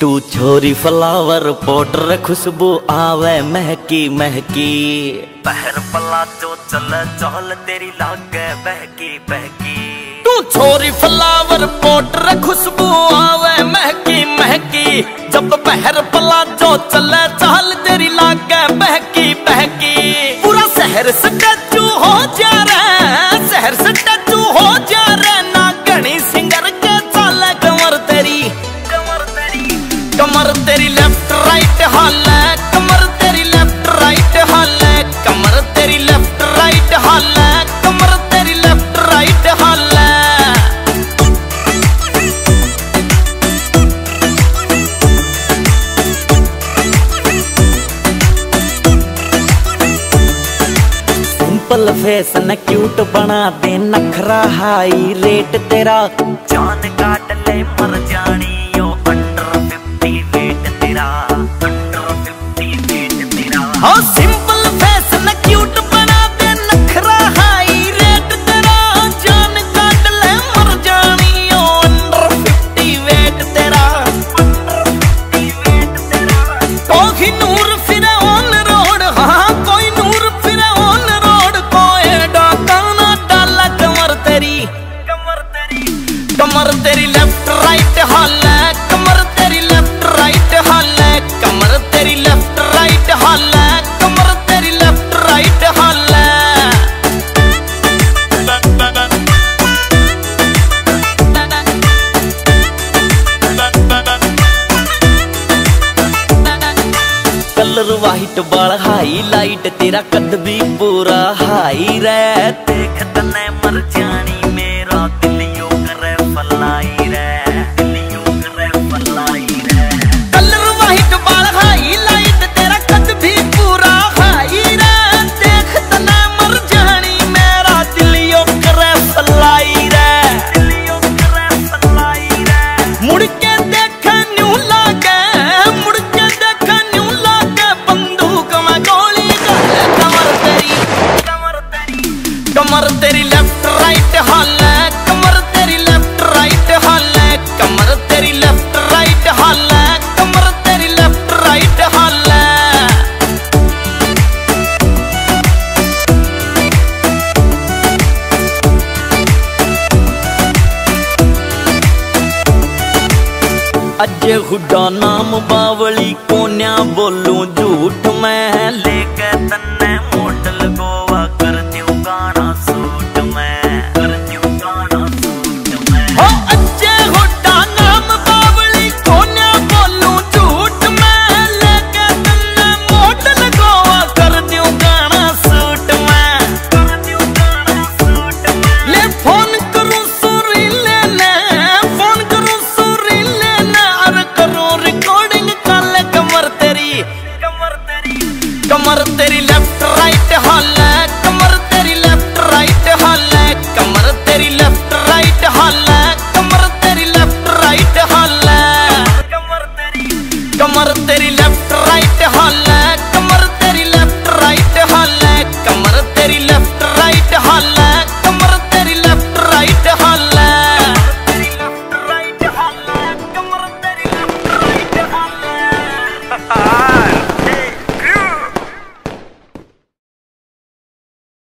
तू छोरी flower powder खुशबू आवे महकी महकी। पहर पला जो चले चहल तेरी लागे बहकी बहकी। तू छोरी फ्लावर पाउडर खुशबू आवे महकी महकी। जब पहर पला जो चले चहल तेरी लागे बहकी बहकी। पूरा शहर से टचू हो जा रहा, शहर से टचू हो जा रहा ना घनी सिंगर के चाले कमर तेरी कमर तेरी लेफ्ट राइट हाल है, कमर तेरी लेफ्ट राइट हाल है, कमर तेरी लेफ्ट राइट हाल है, कमर तेरी लेफ्ट राइट हाल है। सिंपल फेस न क्यूट बना दे नखरा हाई रेट तेरा। जान काट ले मर जानी यो हाँ सिंपल फेस न क्यूट बना दे नखरा हाई रेट तेरा। जान काट ले मर जानी ओ अंडर 50 वेट तेरा। कोई नूर फिरे ऑन रोड, हाँ कोई नूर फिरे ऑन रोड। कोई डाका ना डाला कमर तेरी कमर तेरी लेफ्ट राइट हाल है, कमर तेरी लेफ्ट राइट हाल है, कमर तेरी लेफ्ट राइट हाल है, कमर तेरी लेफ्ट राइट हाल है। कलर वाइट बाल हाई लाइट तेरा कद भी पूरा हाई रे। देख तने मर जानी मेरा दिल यो करे फलाई रे, दिल यो करे फलाई रे। कलर वाइट बाल हाई लाइट तेरा कद भी पूरा हाई रे। देख तने मर जानी मेरा दिल यो करे फलाई रे, दिल यो करे फलाई रे। मुड़ के देख न्यू लागे, मुड़ के देख न्यू लागे बंदूक में गोली डाले। कमर तेरी लेफ्ट राइट हाल है, कमर तेरी लेफ्ट राइट हाल है, कमर तेरी लेफ्ट राइट हाल है, कमर तेरी लेफ्ट राइट हाल है। अजय हुड्डा नाम बावली कोन्या बोलूं झूठ मैं। लेके तन्ने मोटल गोवा कर द्यूं गाना सूट।